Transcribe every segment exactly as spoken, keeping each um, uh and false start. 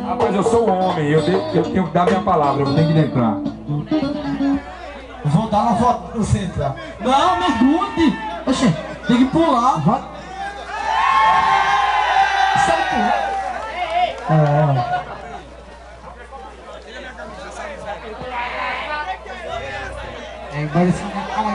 Rapaz, eu sou um homem, eu, de, eu tenho que dar minha palavra, eu tenho que entrar. Vou dar uma foto pra você entrar. Não, mergulhe! Oxê, tem que pular. Vai. Sai pular. É. É, vai assim.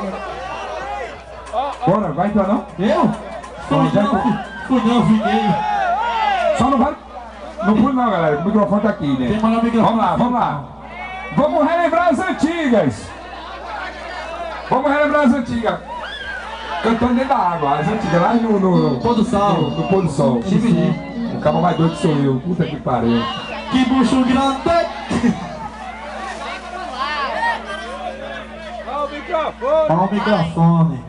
Bora, vai entrar não? Eu? Fui não, fui não, fiquei. Só não vai... Não pule não, galera, o microfone tá aqui, né? Tem mais o microfone. Vamos lá, vamos lá. Vamos relembrar as antigas. Vamos relembrar as antigas. Cantando dentro da água, as antigas, lá no... No, no pôr do sol. No, no pôr do sol. O cabo mais doido sou eu, puta que pariu. Que bucho grande. Olha o microfone. Olha o microfone.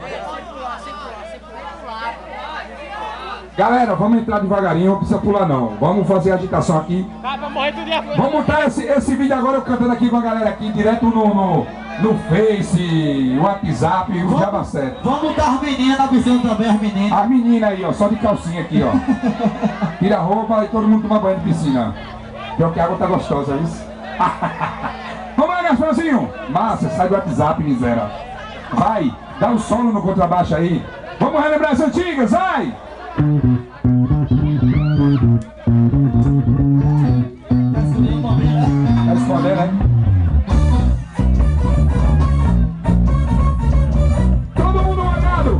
Galera, vamos entrar devagarinho, não precisa pular não. Vamos fazer a agitação aqui. Vamos montar esse, esse vídeo agora, eu cantando aqui com a galera aqui, direto no, no, no Face, WhatsApp, o Java sete. Vamos botar as meninas na piscina também, as meninas. As meninas aí, ó, só de calcinha aqui, ó. Tira a roupa e todo mundo toma banho de piscina. Pior que a água tá gostosa, isso. Vamos lá, Gasparzinho. Massa, sai do WhatsApp, miséria. Vai, dá um solo no contrabaixo aí. Vamos relembrar as antigas, vai! Vai esconder, né? Todo mundo olhado!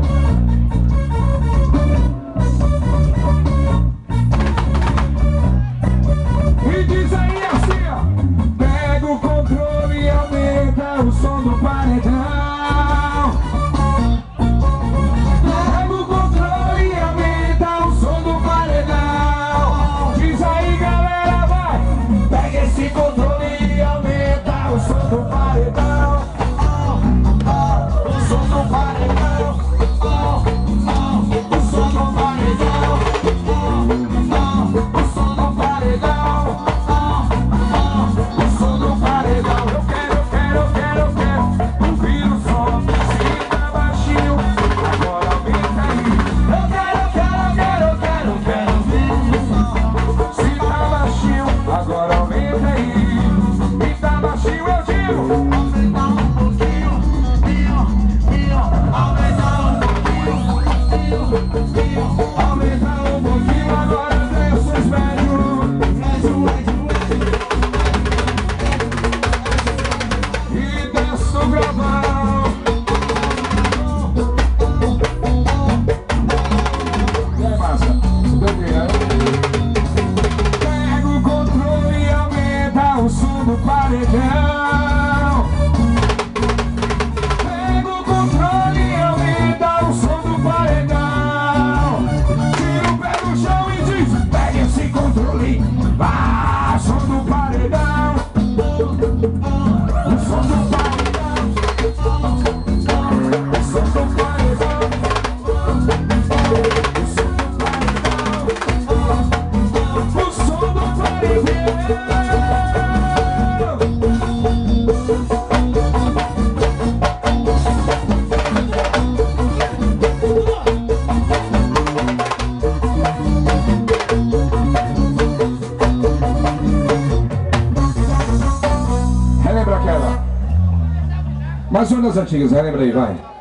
E diz aí assim, ó. Pega o controle e aumenta o som do paredão. Mais uma das antigas, relembra aí, vai.